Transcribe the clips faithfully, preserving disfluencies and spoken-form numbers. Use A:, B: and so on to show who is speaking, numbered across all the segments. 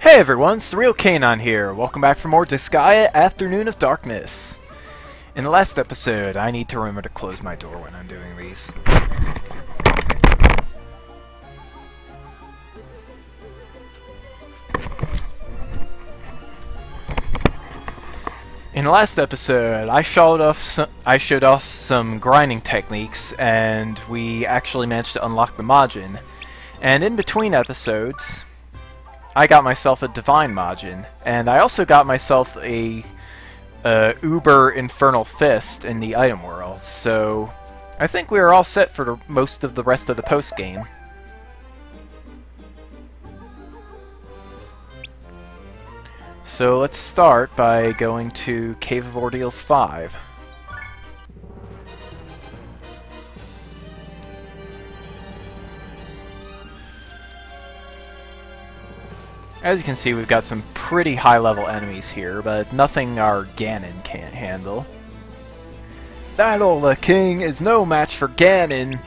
A: Hey everyone, Surreal Kanon here. Welcome back for more Disgaea Afternoon of Darkness. In the last episode, I need to remember to close my door when I'm doing these. In the last episode, I showed off some, I showed off some grinding techniques, and we actually managed to unlock the Majin. And in between episodes, I got myself a Divine Majin, and I also got myself a uh, Uber Infernal Fist in the item world, so I think we are all set for the, most of the rest of the post-game. So let's start by going to Cave of Ordeals five. As you can see, we've got some pretty high-level enemies here, but nothing our Ganon can't handle. That old king is no match for Ganon!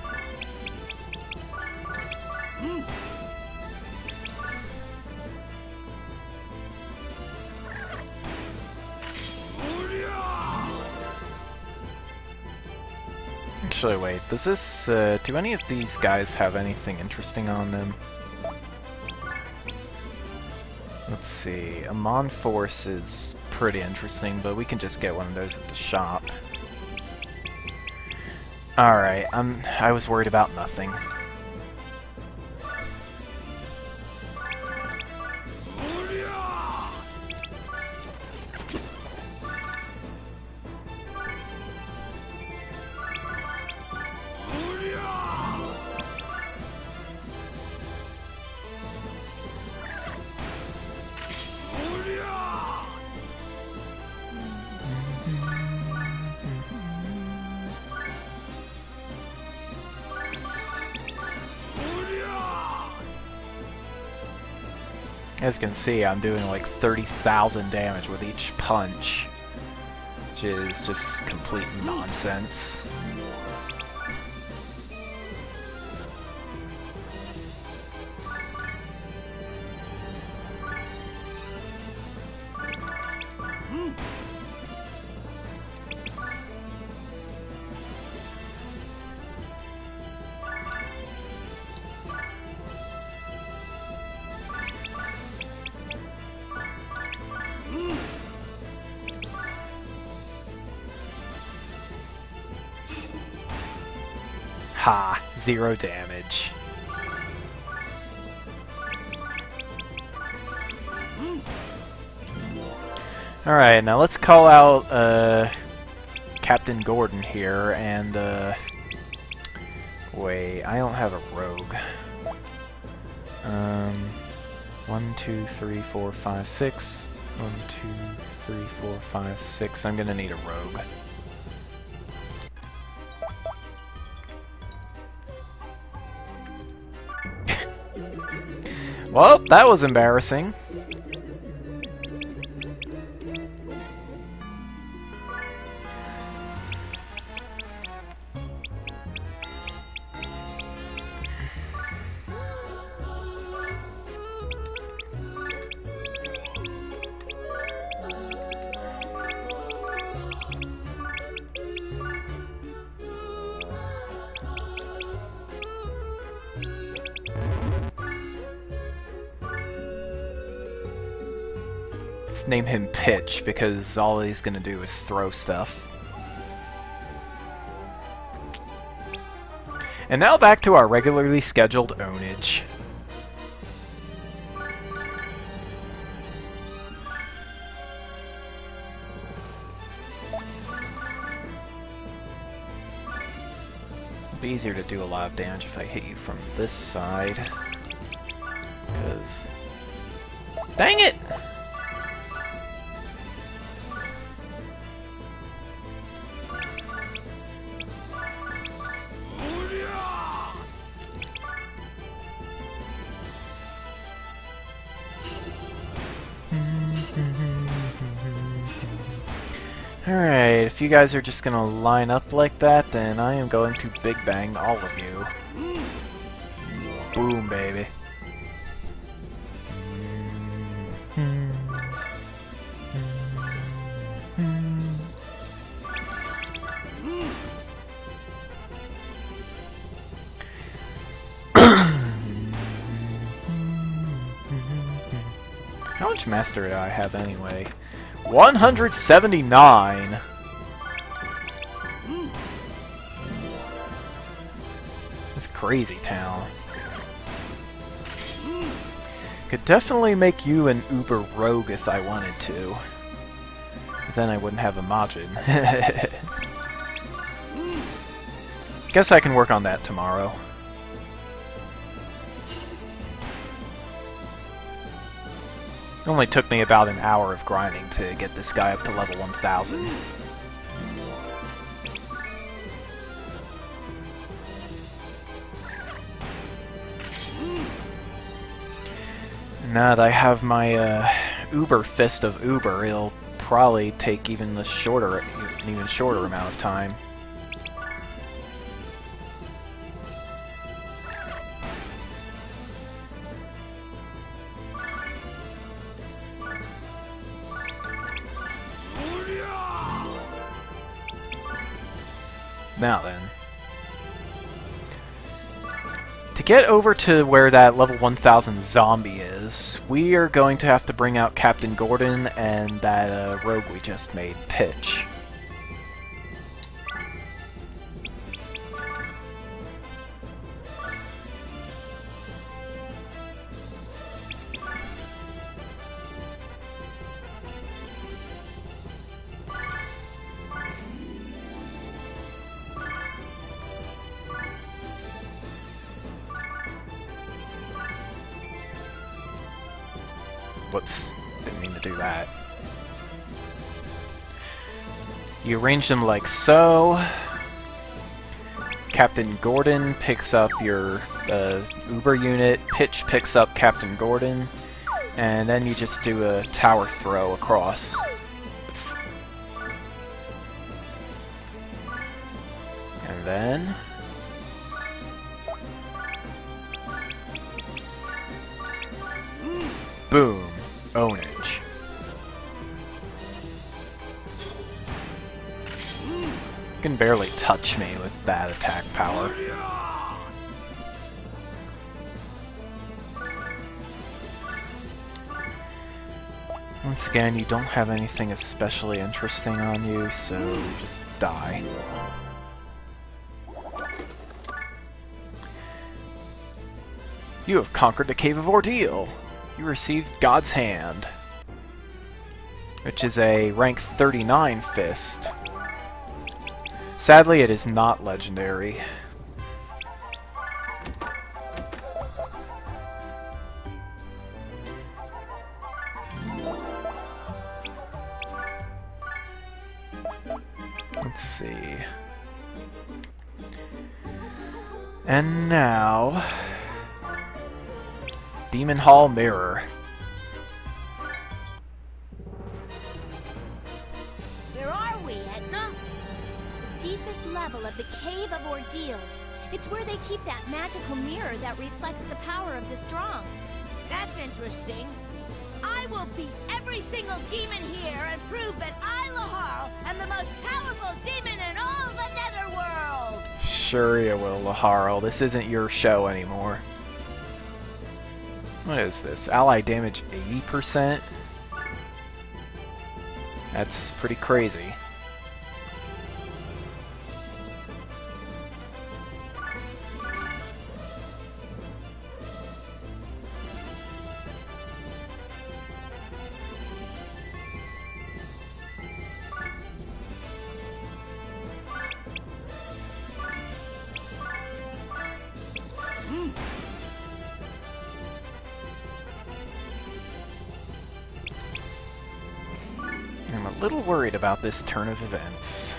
A: Actually, wait, does this, uh, do any of these guys have anything interesting on them? Let's see, Amon Force is pretty interesting, but we can just get one of those at the shop. Alright, I'm, I was worried about nothing. As you can see, I'm doing like thirty thousand damage with each punch, which is just complete nonsense. Ha! Zero damage. Alright, now let's call out uh, Captain Gordon here, and uh, wait, I don't have a rogue. Um, one, two, three, four, five, six. One, two, three, four, five, six. I'm gonna need a rogue. Well, that was embarrassing. Let's name him Pitch, because all he's gonna do is throw stuff. And now back to our regularly scheduled ownage. It'll be easier to do a lot of damage if I hit you from this side. Because... dang it! Alright, if you guys are just gonna line up like that, then I am going to Big Bang all of you. Boom, baby. How much master do I have anyway? one hundred seventy-nine! That's crazy town. Could definitely make you an uber rogue if I wanted to. But then I wouldn't have a Majin. Guess I can work on that tomorrow. It only took me about an hour of grinding to get this guy up to level one thousand. Now that I have my uh, Uber Fist of Uber, it'll probably take even the shorter, an even shorter amount of time. Now then. To get over to where that level one thousand zombie is, we are going to have to bring out Captain Gordon and that uh, rogue we just made, Pitch. Whoops, didn't mean to do that. You arrange them like so. Captain Gordon picks up your uh, Uber unit, Pitch picks up Captain Gordon, and then you just do a tower throw across. And then... boom! Ownage. You can barely touch me with that attack power. Once again, you don't have anything especially interesting on you, so just die. You have conquered the Cave of Ordeal! You received God's Hand, which is a rank thirty-nine fist. Sadly, it is not legendary. Let's see. And now... Demon Hall Mirror.
B: Where are we, Edna? Deepest level of the Cave of Ordeals. It's where they keep that magical mirror that reflects the power of the strong.
C: That's interesting. I will beat every single demon here and prove that I, Laharl, am the most powerful demon in all the Netherworld!
A: Sure you will, Laharl. This isn't your show anymore. What is this? Ally damage eighty percent? That's pretty crazy. I'm a little worried about this turn of events.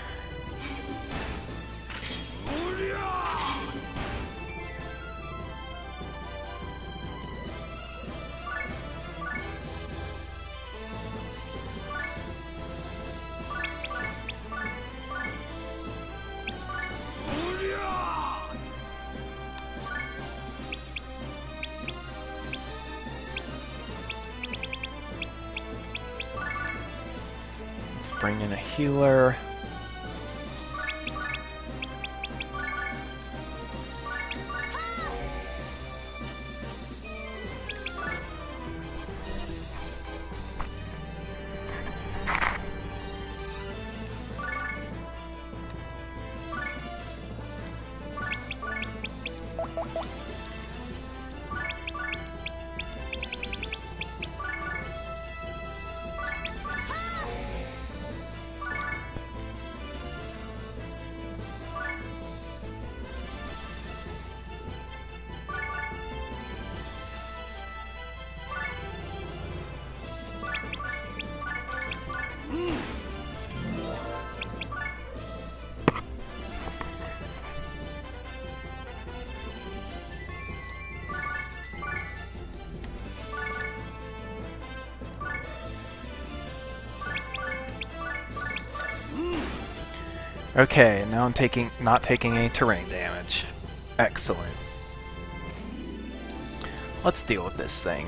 A: Bring in a healer. Okay, now I'm taking not taking any terrain damage. Excellent. Let's deal with this thing.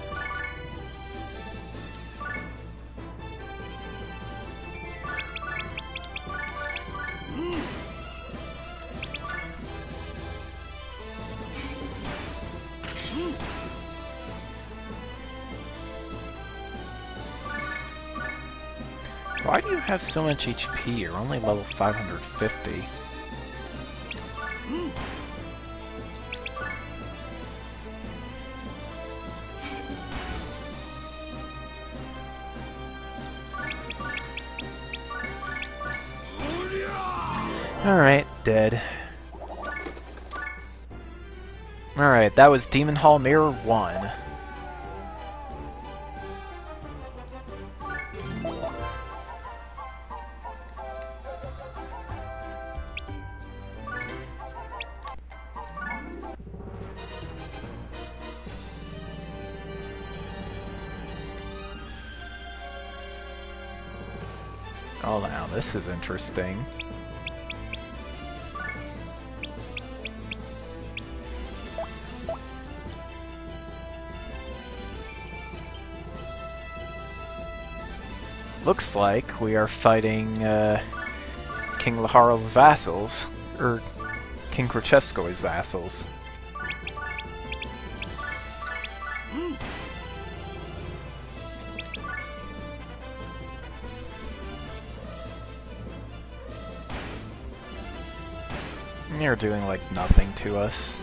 A: Why do you have so much H P? You're only level five hundred fifty. Alright, dead. Alright, that was Demon Hall Mirror one. Oh, now this is interesting. Looks like we are fighting uh, King Laharl's vassals, or King Korchevskoy's vassals. They're doing like nothing to us.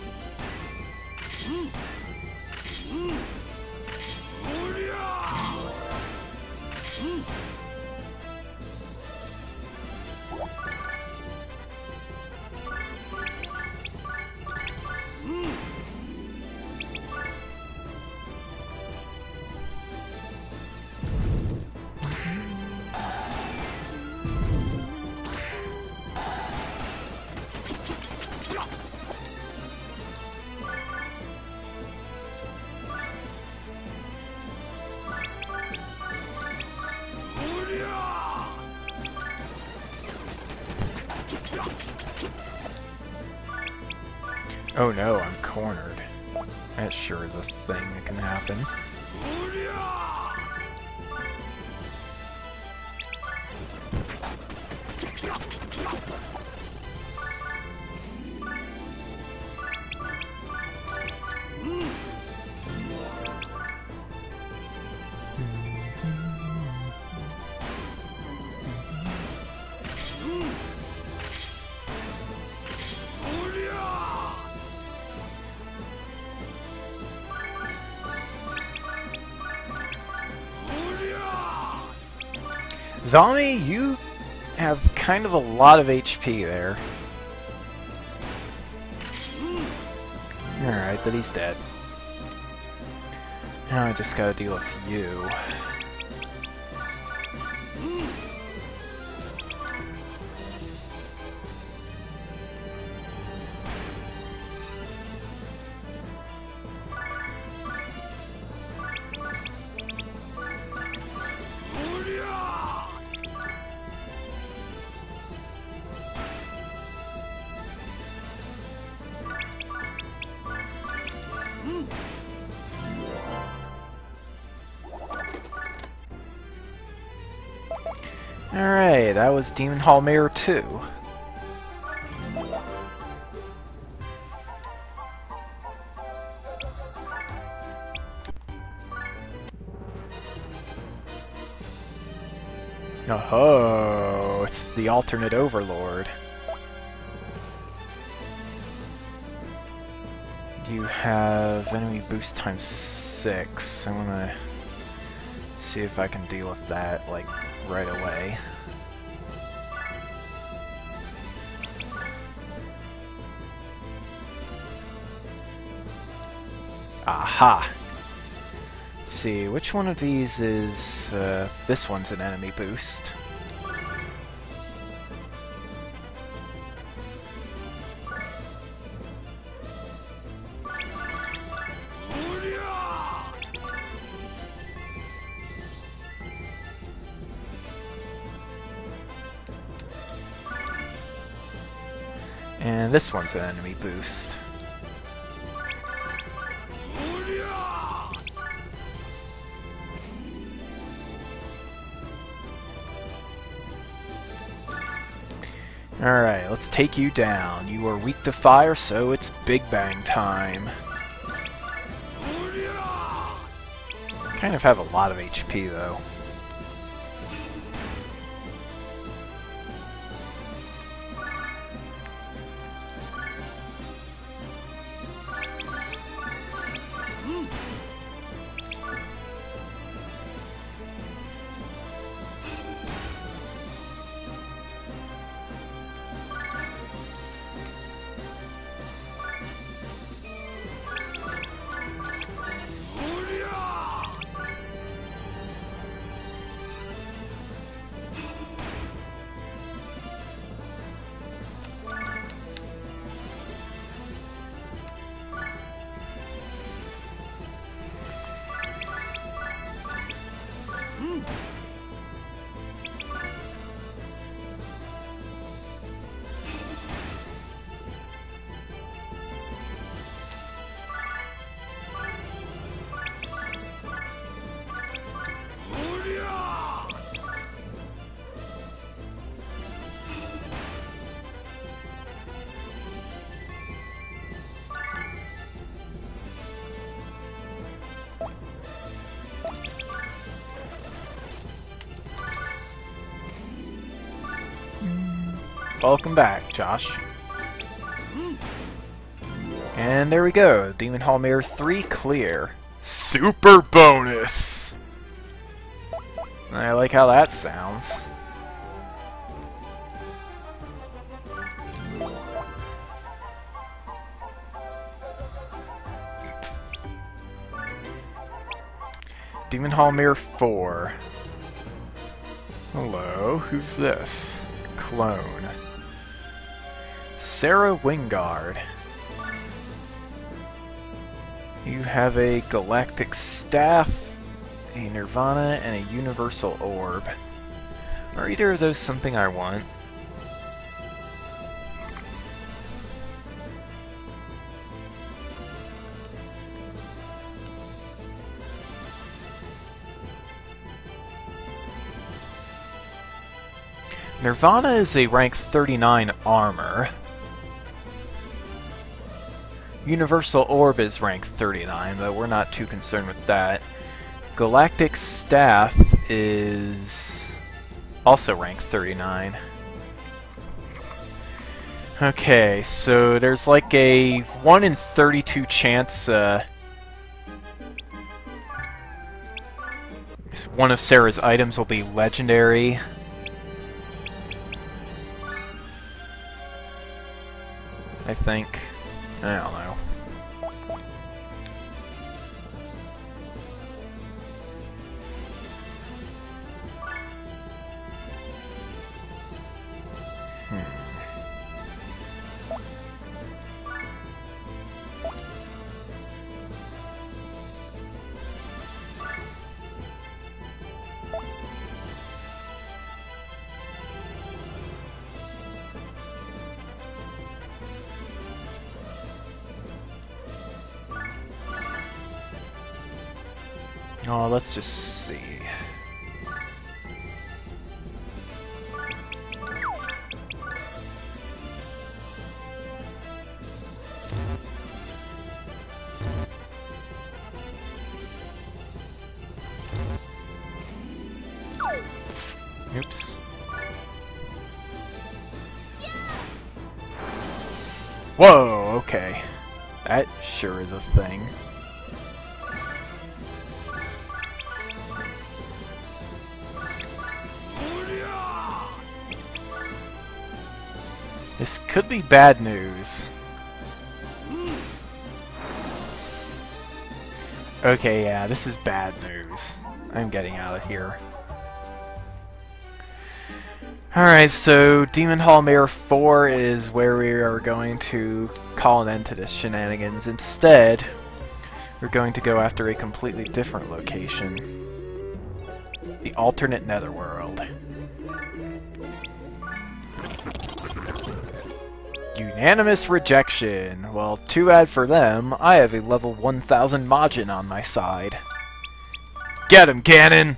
A: Oh no, I'm cornered. That sure is a thing that can happen. Zombie, you have kind of a lot of H P there. Alright, but he's dead. Now I just gotta deal with you. Alright, that was Demon Hall Mirror two. Oh, it's the alternate overlord. You have enemy boost times six. I'm gonna see if I can deal with that, like, right away. Aha! Let's see, which one of these is... Uh, this one's an enemy boost. And this one's an enemy boost. Alright, let's take you down. You are weak to fire, so it's Big Bang time. Kind of have a lot of H P, though. Welcome back, Josh. And there we go. Demon Hall Mirror three clear. Super bonus! I like how that sounds. Demon Hall Mirror four. Hello, who's this? Clone. Sarah Wingard. You have a Galactic Staff, a Nirvana, and a Universal Orb. Are either of those something I want? Nirvana is a rank thirty-nine armor. Universal Orb is rank thirty-nine, but we're not too concerned with that. Galactic Staff is also rank thirty-nine. Okay, so there's like a one in thirty-two chance uh, one of Sarah's items will be legendary. I think. I don't know. Oh, let's just see. Oops. Whoa, okay. That sure is a thing. This could be bad news. Okay, yeah, this is bad news. I'm getting out of here. Alright, so Demon Hall Mirror four is where we are going to call an end to this shenanigans. Instead, we're going to go after a completely different location. The alternate netherworld. Unanimous rejection. Well, too bad for them. I have a level one thousand Majin on my side. Get him, Ganon!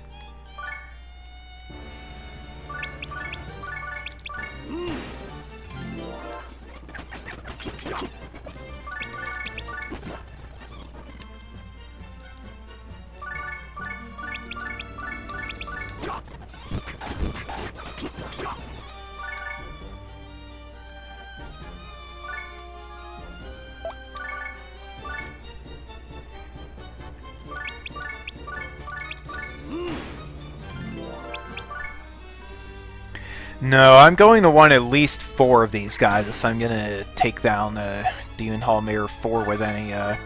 A: No, I'm going to want at least four of these guys if I'm gonna take down uh, Demon Hall Mirror four with any uh,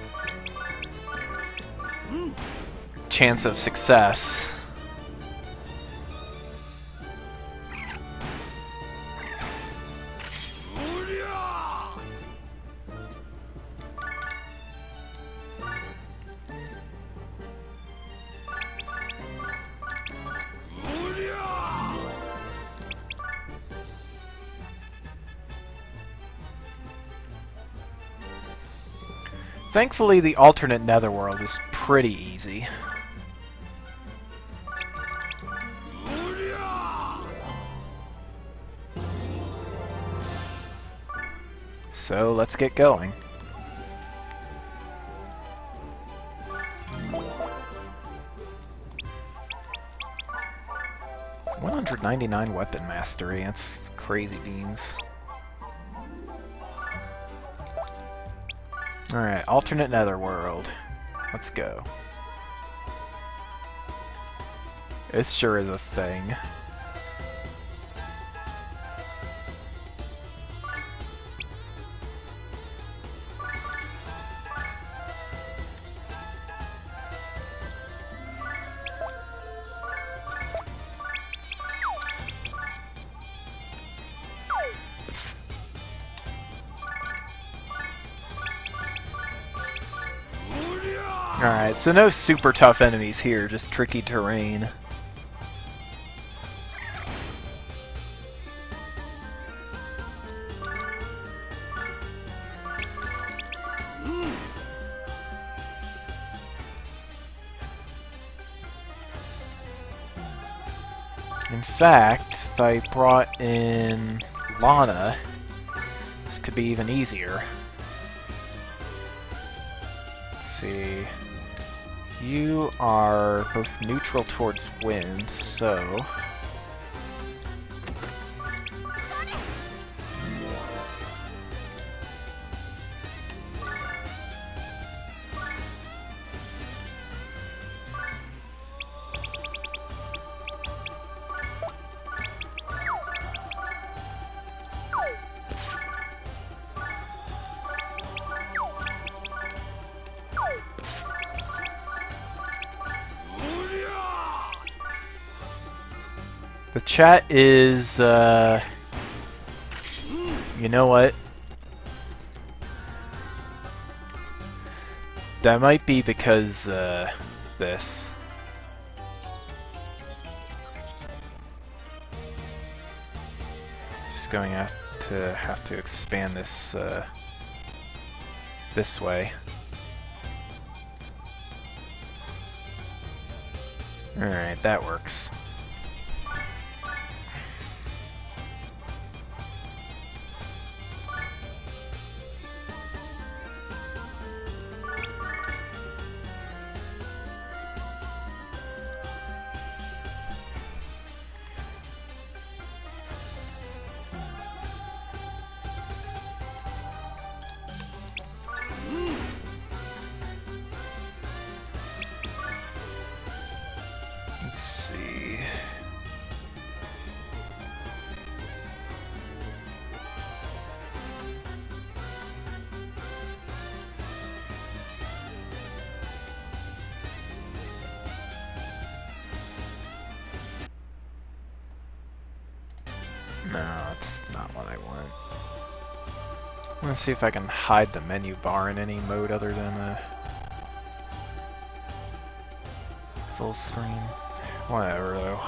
A: chance of success. Thankfully, the alternate netherworld is pretty easy. So, let's get going. one hundred ninety-nine weapon mastery, that's crazy beans. Alright, alternate netherworld. Let's go. It sure is a thing. Alright, so no super tough enemies here, just tricky terrain. In fact, if I brought in Lana, this could be even easier. Let's see. You are both neutral towards wind, so... The chat is, uh... you know what? That might be because, uh, this. Just going to have to, have to expand this, uh, this way. Alright, that works. Let's see. No, that's not what I want. I'm gonna see if I can hide the menu bar in any mode other than a full screen. Whatever, though.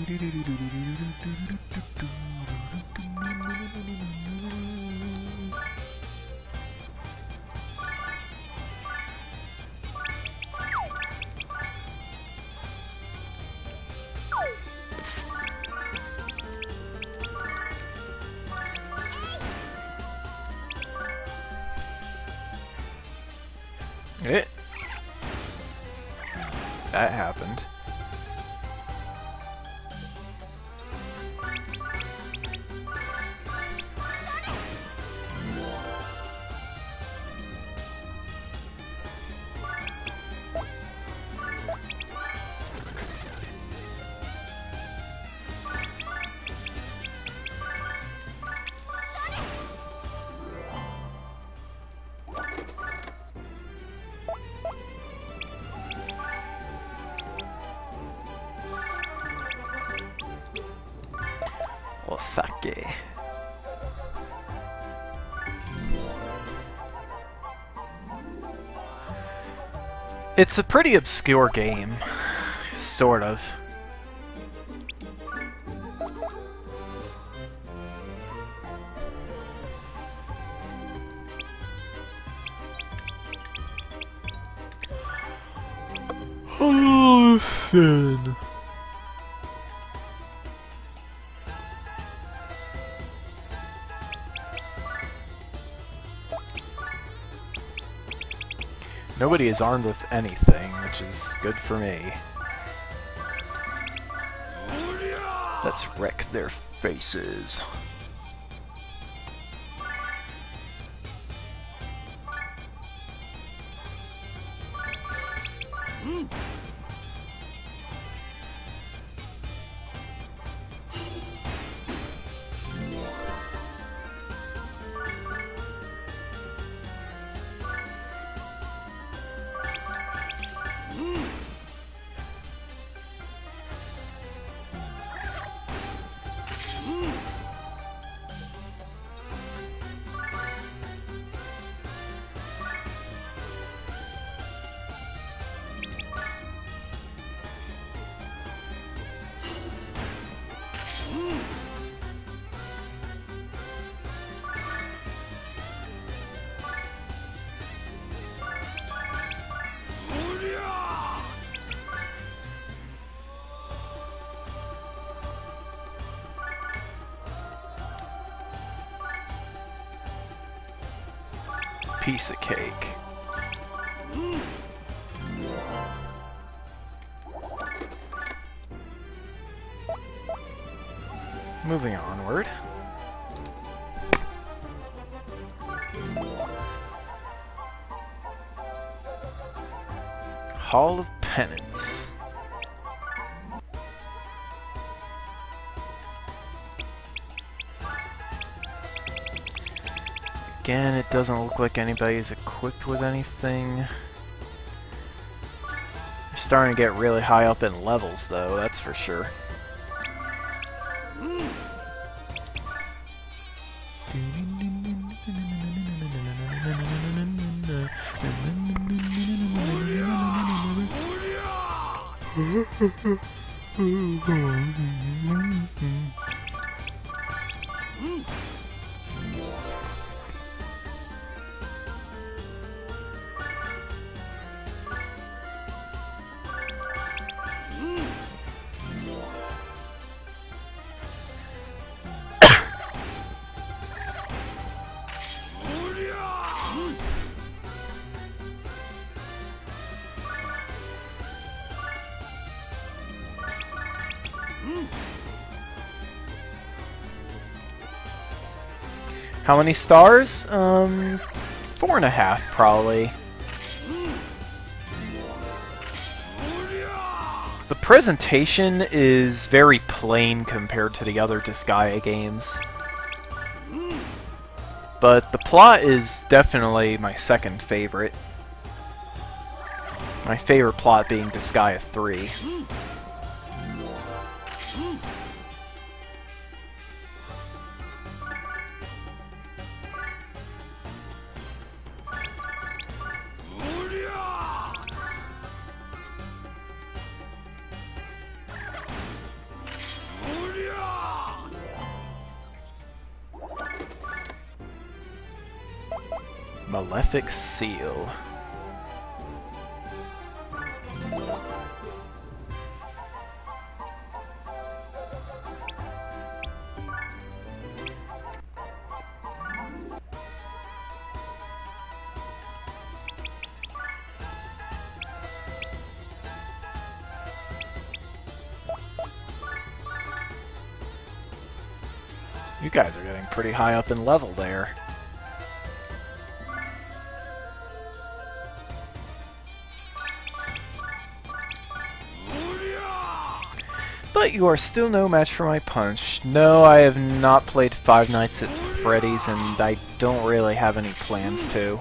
A: It. That happened. Osake. It's a pretty obscure game, sort of. Oh, Finn. Nobody is armed with anything, which is good for me. Let's wreck their faces. Piece of cake. Moving onward. Hall of Penance. Again, it doesn't look like anybody's equipped with anything. They're starting to get really high up in levels, though, that's for sure. How many stars? Um, four and a half, probably. The presentation is very plain compared to the other Disgaea games. But the plot is definitely my second favorite. My favorite plot being Disgaea three. Malefic Seal. You guys are getting pretty high up in level there. But you are still no match for my punch. No, I have not played Five Nights at Freddy's, and I don't really have any plans to.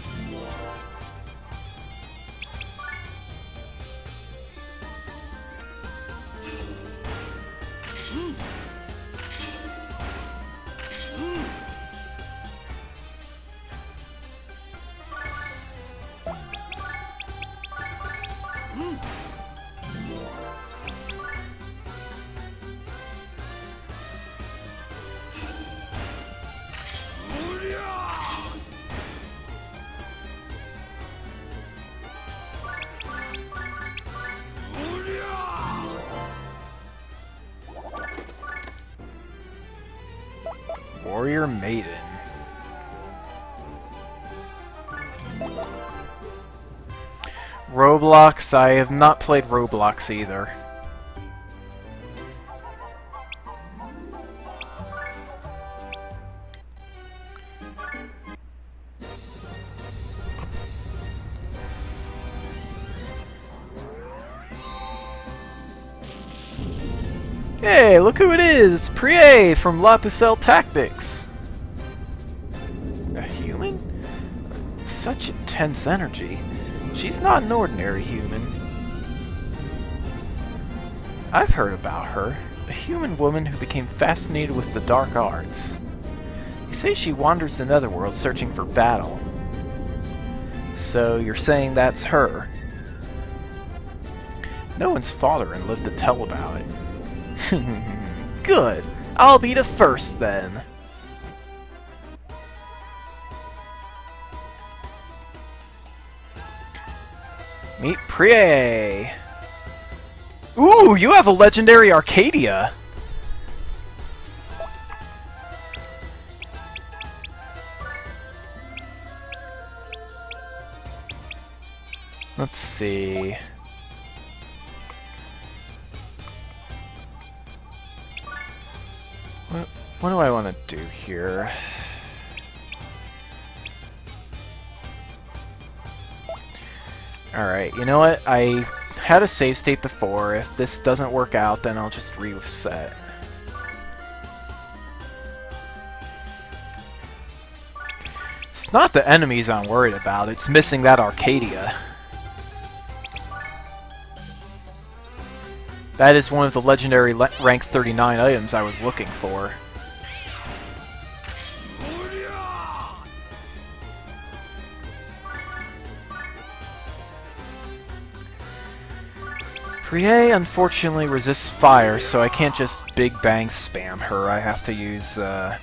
A: Warrior Maiden. Roblox, I have not played Roblox either. Hey, look who it is! It's Prie from Lapicel Tactics! A human? Such intense energy. She's not an ordinary human. I've heard about her. A human woman who became fascinated with the dark arts. You say she wanders the netherworld searching for battle. So you're saying that's her? No one's fought her and lived to tell about it. Good. I'll be the first then. Meet Prie. Ooh, you have a legendary Arcadia. Let's see. What, what do I want to do here? Alright, you know what? I had a save state before. If this doesn't work out, then I'll just reset. It's not the enemies I'm worried about, it's missing that Arcadia. That is one of the legendary le rank thirty-nine items I was looking for. Prie unfortunately resists fire, so I can't just Big Bang spam her. I have to use, uh...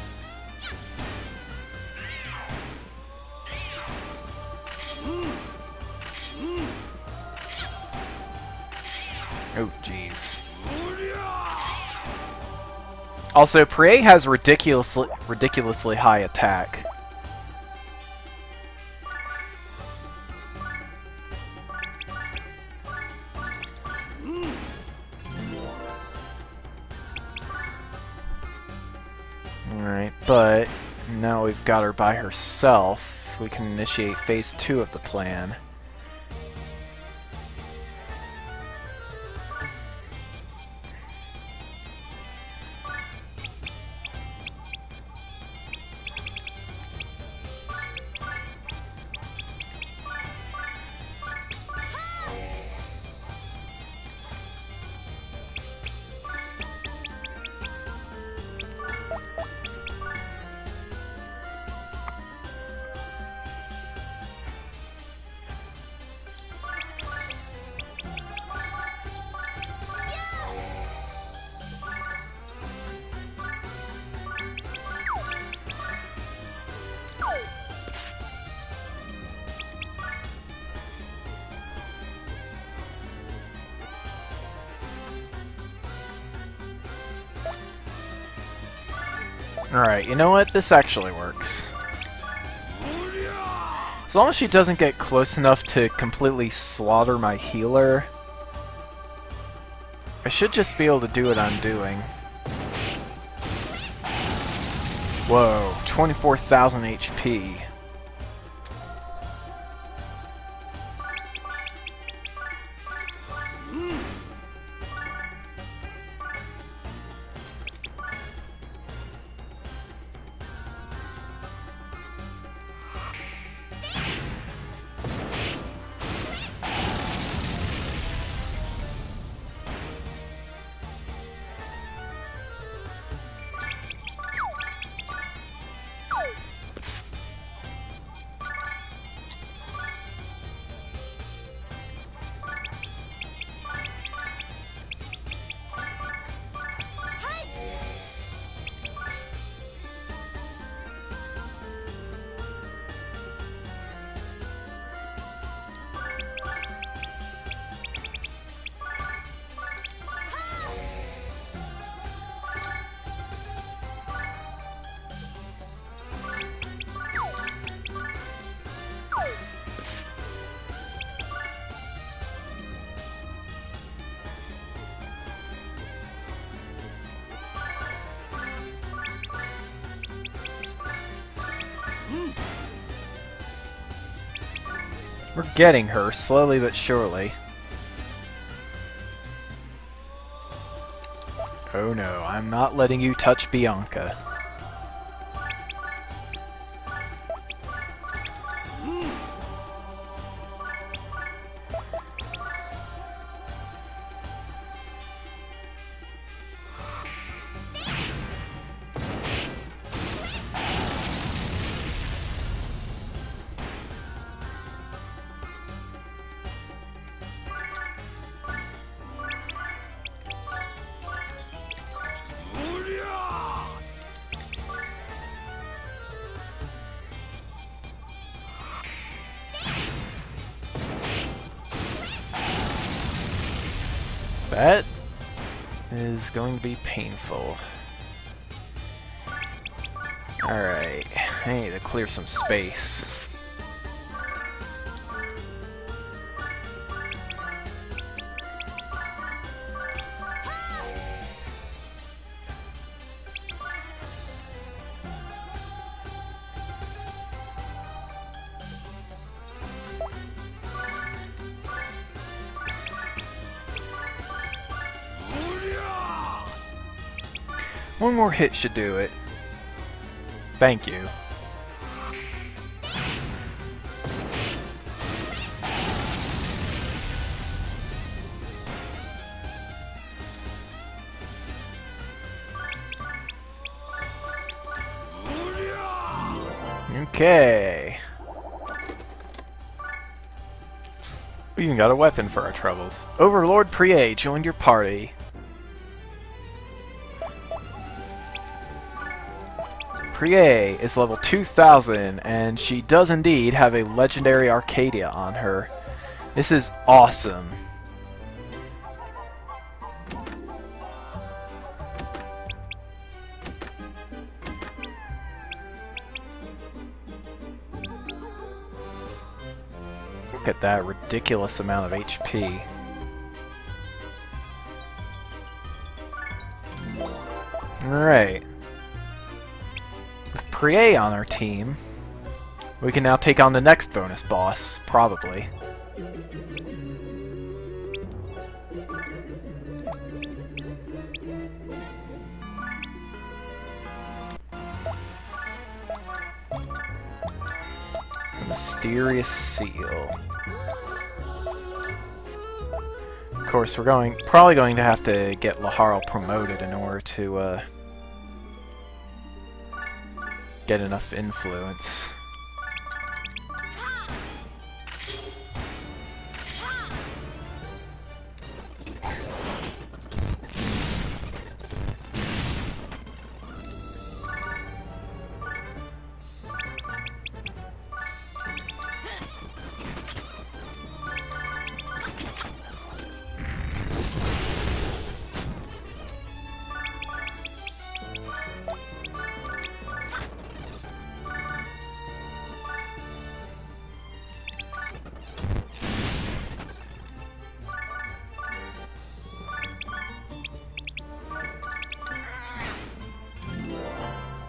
A: oh, jeez. Also, Prie has ridiculously, ridiculously high attack. Alright, but now we've got her by herself. We can initiate phase two of the plan. Alright, you know what? This actually works. As long as she doesn't get close enough to completely slaughter my healer, I should just be able to do what I'm doing. Whoa, twenty-four thousand H P. We're getting her, slowly but surely. Oh no, I'm not letting you touch Bianca. That is going to be painful. Alright, I need to clear some space. One more hit should do it. Thank you. Okay. We even got a weapon for our troubles. Overlord Prie joined your party. Prie is level two thousand, and she does indeed have a legendary Arcadia on her. This is awesome. Look at that ridiculous amount of H P. Alright. With Prie on our team, we can now take on the next bonus boss, probably. Mysterious Seal. Of course, we're going probably going to have to get Laharl promoted in order to uh, get enough influence.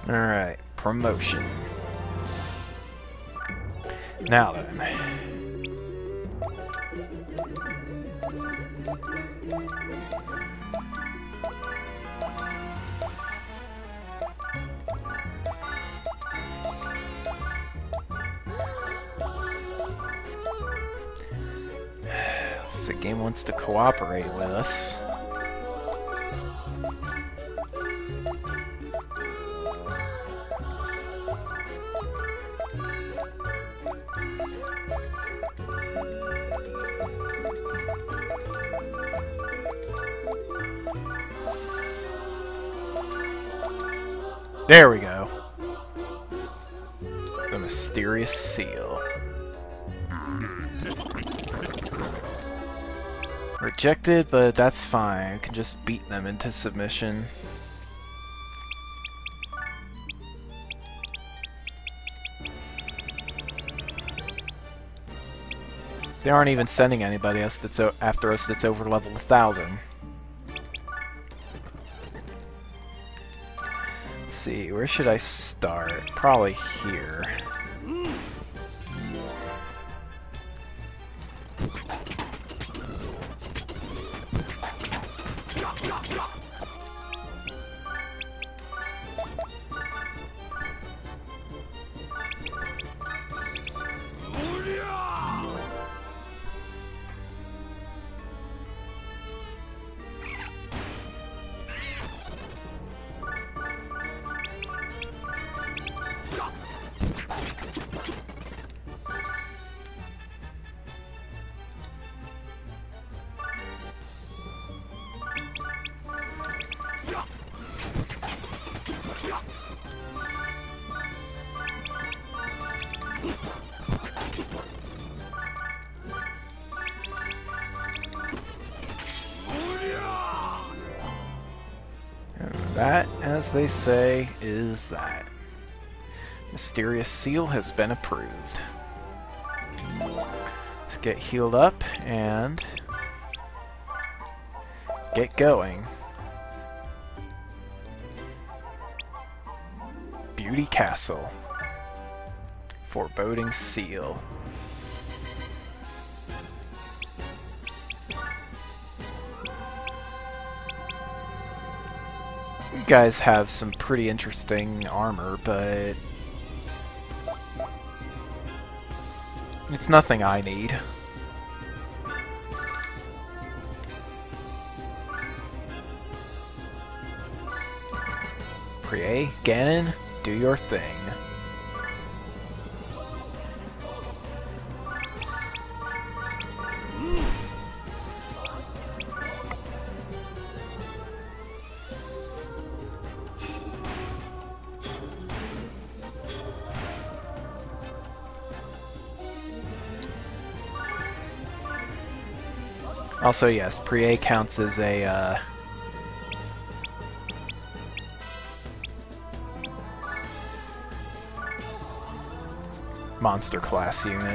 A: Alright, promotion. Now then. If the game wants to cooperate with us. There we go. The mysterious seal. Rejected, but that's fine. I can just beat them into submission. They aren't even sending anybody else that's o after us that's over level one thousand. Let's see, where should I start? Probably here. And that, as they say, is that. Mysterious seal has been approved. Let's get healed up and get going. Beauty Castle. Foreboding seal. You guys have some pretty interesting armor, but it's nothing I need. Prie, Ganon, do your thing. Also, yes, Prie counts as a uh, monster class unit.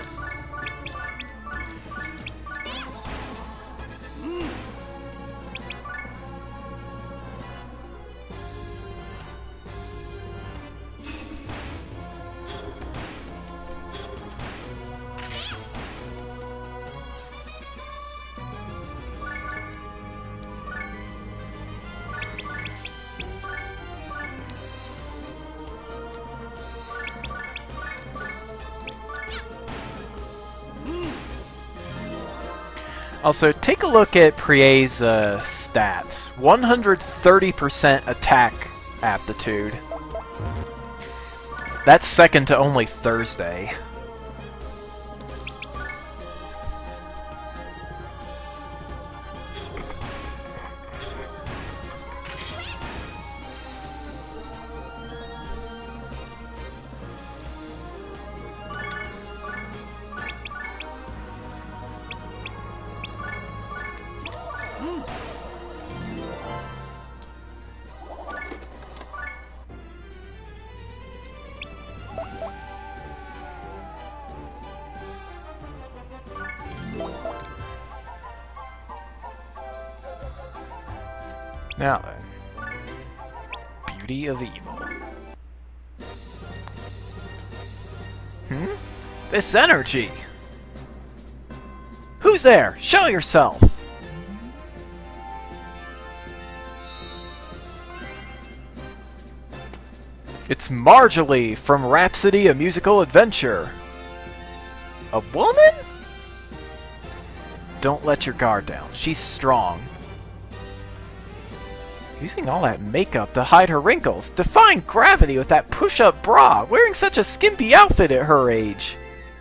A: Also, take a look at Prie's uh, stats. one hundred thirty percent attack aptitude. That's second to only Thursday. Now then, Beauty of Evil. Hmm? This energy! Who's there? Show yourself! It's Marjorie from Rhapsody, a Musical Adventure. A woman? Don't let your guard down. She's strong. Using all that makeup to hide her wrinkles. Defying gravity with that push-up bra. Wearing such a skimpy outfit at her age.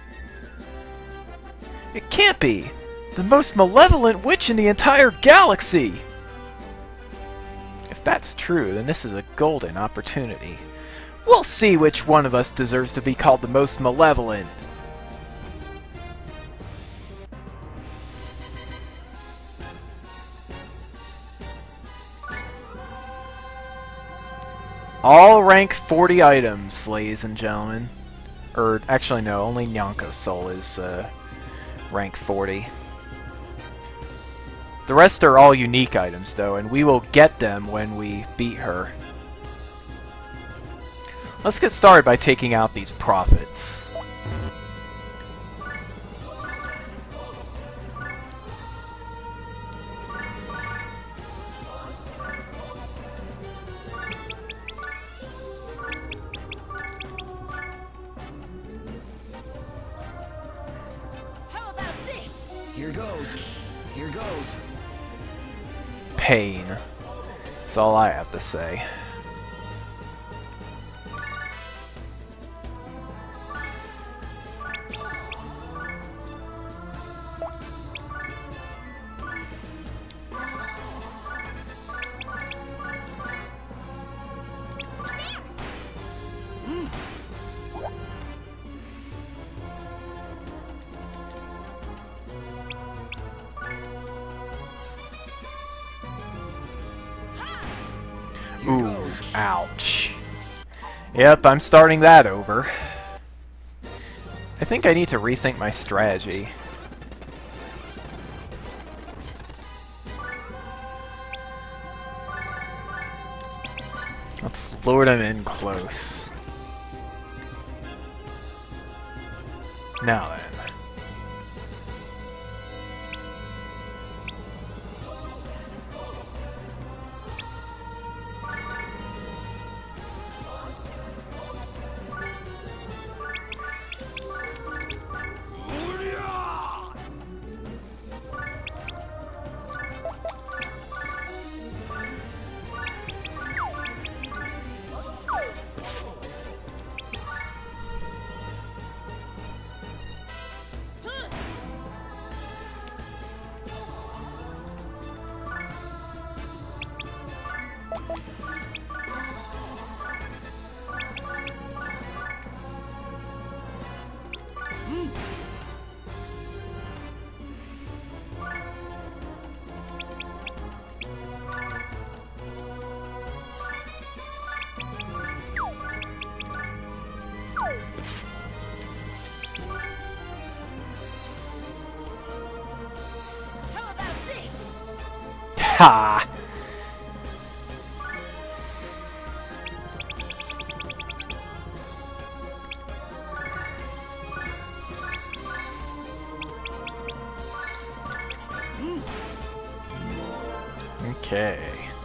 A: It can't be. The most malevolent witch in the entire galaxy. If that's true, then this is a golden opportunity. We'll see which one of us deserves to be called the most malevolent. All rank forty items, ladies and gentlemen. Or, actually no, only Nyanko's soul is uh, rank forty. The rest are all unique items, though, and we will get them when we beat her. Let's get started by taking out these prophets.
C: How about this?
D: Here goes. Here goes.
A: Pain. That's all I have to say. Ooh, ouch. Yep, I'm starting that over. I think I need to rethink my strategy. Let's lure them in close. Now then.
C: How about this?
A: Ha! Okay.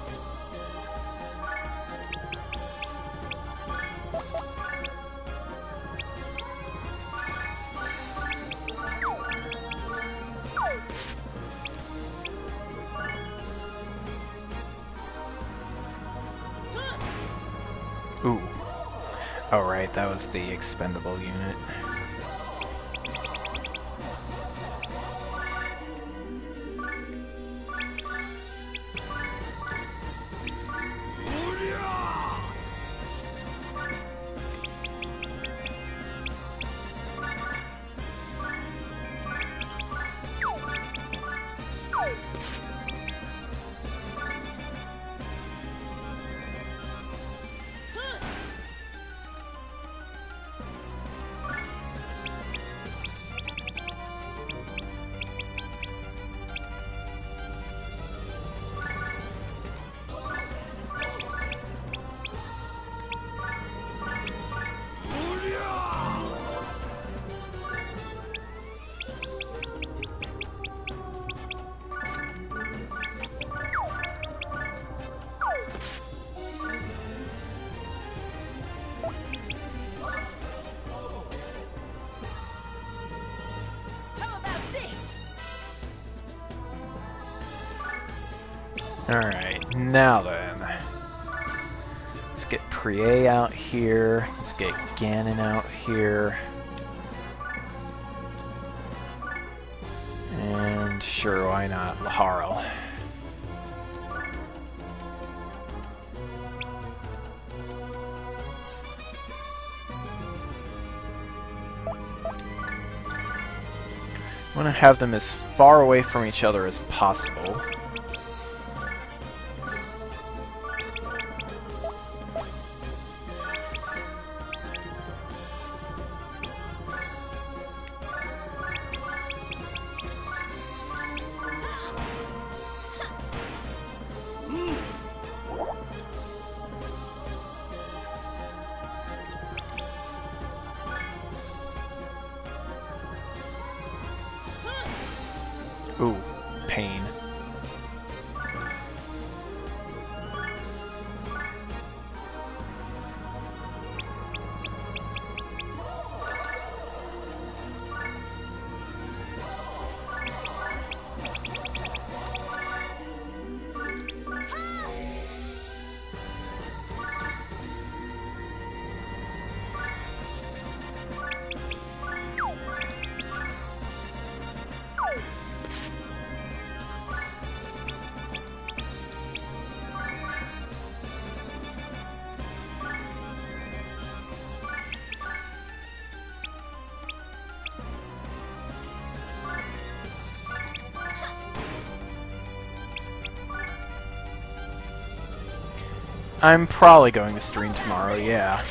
A: Ooh. Oh right, that was the expendable unit. Alright, now then. Let's get Prie out here. Let's get Ganon out here. And sure, why not? Laharl. I want to have them as far away from each other as possible. Ooh, pain. I'm probably going to stream tomorrow, yeah.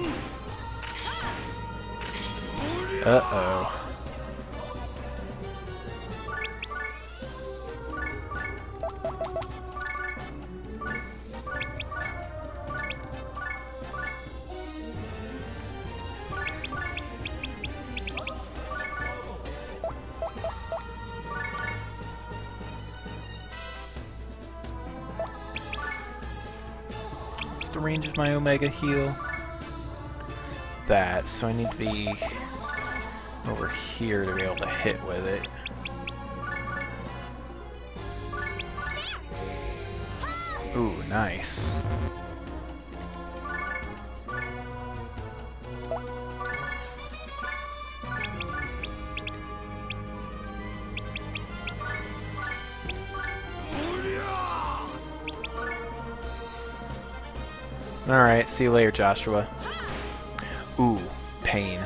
A: Uh-oh. The range of my Omega heal. That, so I need to be over here to be able to hit with it. Ooh, nice. Alright, see you later, Joshua. Ooh, pain.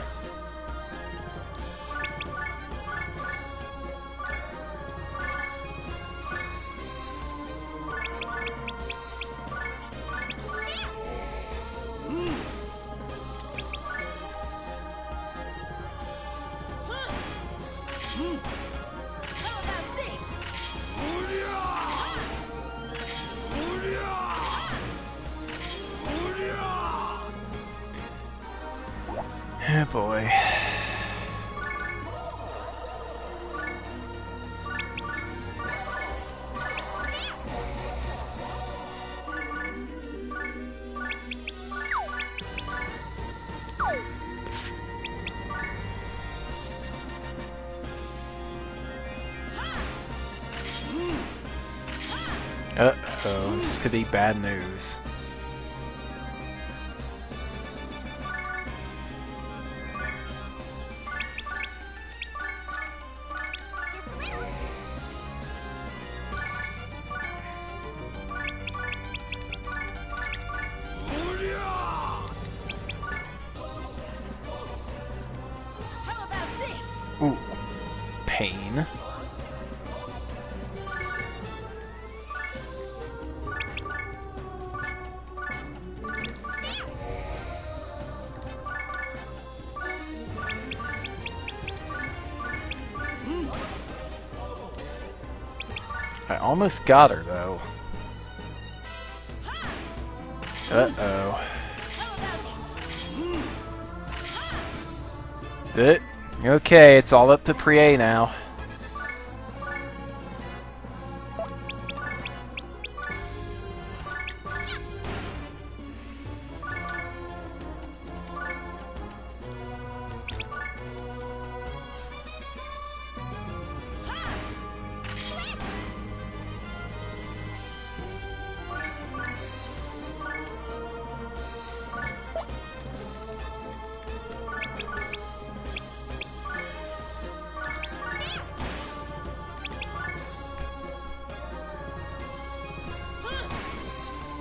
A: Oh boy. Uh-oh, this could be bad news. Ooh, pain. I almost got her, though. Uh-oh. It. Okay, it's all up to Prie now.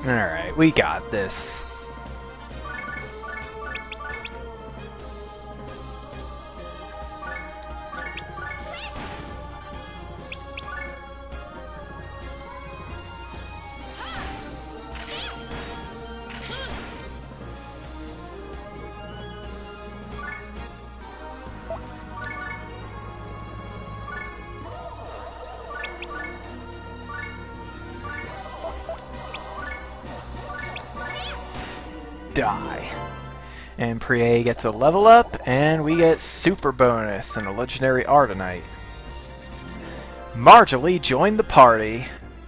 A: Alright, we got this. Die. And Prie gets a level up, and we get super bonus and a legendary Ardenite. Marjorie joined the party.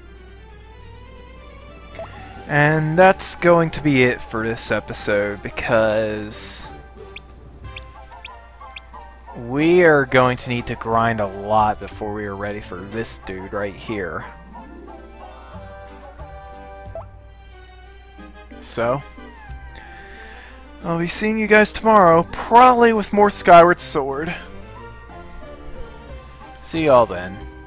A: And that's going to be it for this episode, because we are going to need to grind a lot before we are ready for this dude right here. So, I'll be seeing you guys tomorrow, probably with more Skyward Sword. See y'all then.